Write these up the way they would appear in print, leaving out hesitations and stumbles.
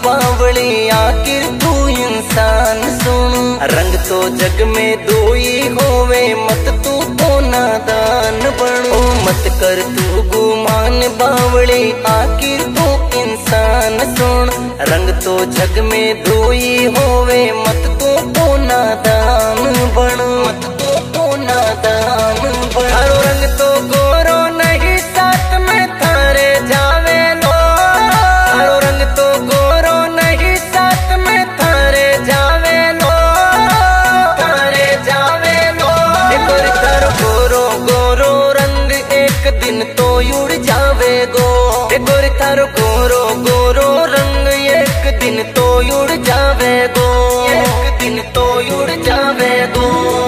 बावली आखिर तू इंसान सुन। रंग तो जग में दो ही होवे, मत तू तो नादान बन। ओ मत कर तू गुमान बावली आखिर तू इंसान सुन। रंग तो जग में दो ही होवे, मत तू तो नादान बन। मत तू तो नादान बन। हरो रंग तो गोरो नहीं साथ में थारे जावे लो। हरो रंग तो गोरो नहीं साथ में थारे जावे लो। थारे जावे लो। एक थारो गोरो गोरो रंग एक दिन तो उड़ जावे गो। एक थारो गोरो गोरो रंग एक दिन तो उड़ जावे गो। एक दिन तो उड़ जावे गो।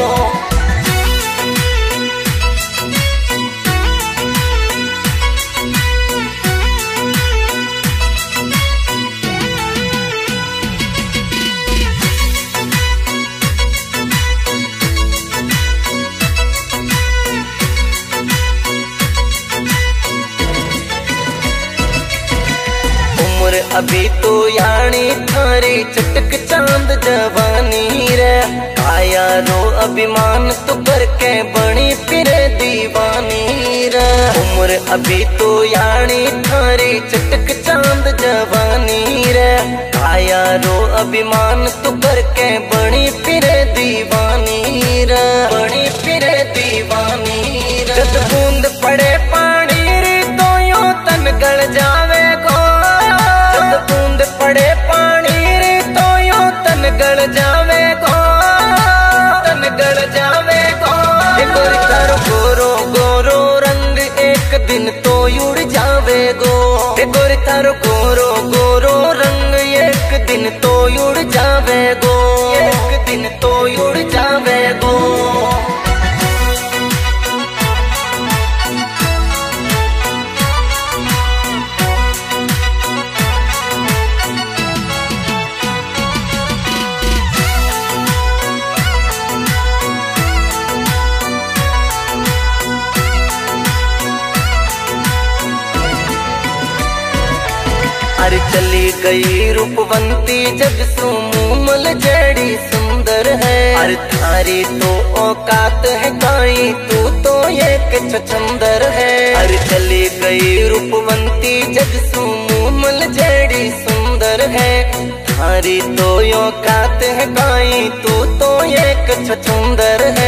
अभी तो यानी थारी चटक चांद जवानी रे। आया रो अभिमान तो करके बनी फिरे दीवानी रे। उम्र अभी तो यानी थारी चटक चांद जवानी रे। आया रो अभिमान तो करके बनी फिरे दीवानी रे। बनी फिरे दीवानी रे। जब बूंद पड़े पानी री तो यूं तन गल जावे गो। बूंद पड़े पानी रे तो यूं तन गल जावे गो। तन गल जावे गो। एक थारो गोरो गोरो रंग एक दिन तो उड़ जावे गो। एक थारो गोरो गोरो रंग एक दिन तो उड़ जावे गो। एक दिन तो उड़ जावे गो। अरे चली गई रूपवंती जग सुमूमल जड़ी सुंदर है। अरे थारी तो औकात है काई तू तो एक छछंदर है। अरे चली गई रूपवंती जग सुमूमल जड़ी सुंदर है। थारी तो औकात है काई तू तो एक छछंदर